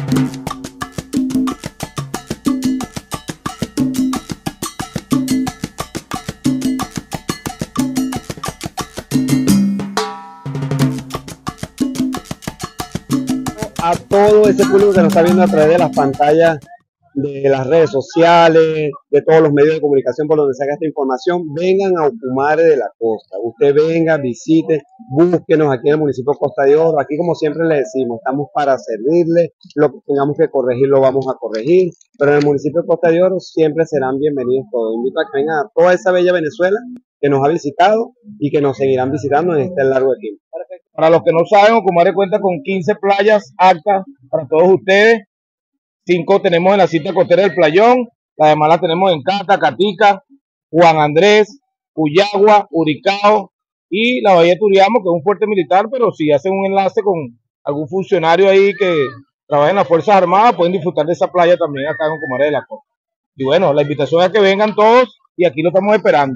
A todo ese público que nos está viendo a través de las pantallas de las redes sociales, de todos los medios de comunicación por donde saca esta información, vengan a Ocumare de la Costa. Usted venga, visite, búsquenos aquí en el municipio de Costa de Oro. Aquí, como siempre le decimos, estamos para servirle. Lo que tengamos que corregir lo vamos a corregir, pero en el municipio de Costa de Oro siempre serán bienvenidos todos. Invito a que vengan a toda esa bella Venezuela que nos ha visitado y que nos seguirán visitando en este largo de tiempo. Para los que no saben, Ocumare cuenta con 15 playas aptas para todos ustedes. 5 tenemos en la cinta costera del Playón, las demás las tenemos en Cata, Catica, Juan Andrés, Cuyagua, Uricao y la Bahía de Turiamo, que es un fuerte militar, pero si hacen un enlace con algún funcionario ahí que trabaja en las Fuerzas Armadas, pueden disfrutar de esa playa también acá en Ocumare de la Costa. Y bueno, la invitación es a que vengan todos y aquí lo estamos esperando.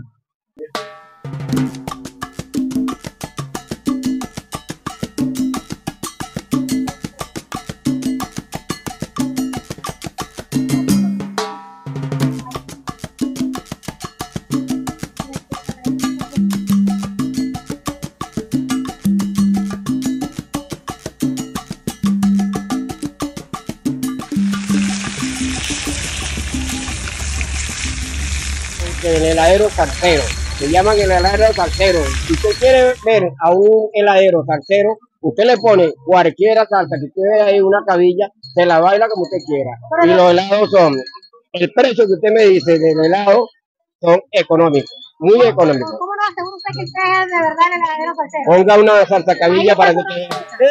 El heladero salsero, se llaman el heladero salsero. Si usted quiere ver a un heladero salsero, usted le pone cualquiera salsa que usted vea ahí, una cabilla, se la baila como usted quiera. Y los helados son, el precio que usted me dice del helado son económicos, muy económicos. ¿Cómo no asegura usted que usted es de verdad el heladero salsero? Ponga una salsa cabilla para que usted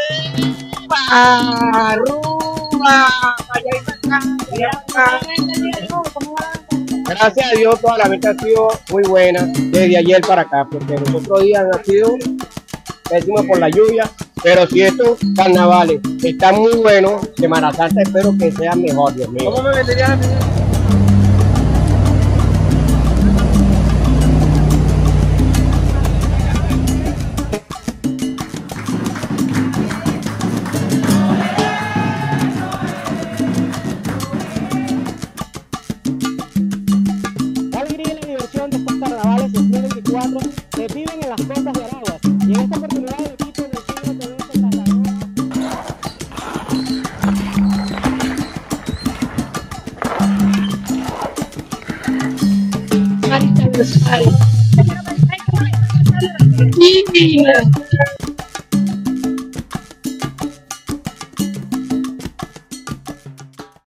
Gracias a Dios toda la venta ha sido muy buena desde ayer para acá, porque los otros días han sido pésimos por la lluvia, pero si estos carnavales están muy buenos, Semana Santa espero que sea mejor, Dios mío. ¿Cómo me venderían? Se viven en las costas de Aragua y en esta oportunidad el equipo del Chile TV se trasladó. Divina.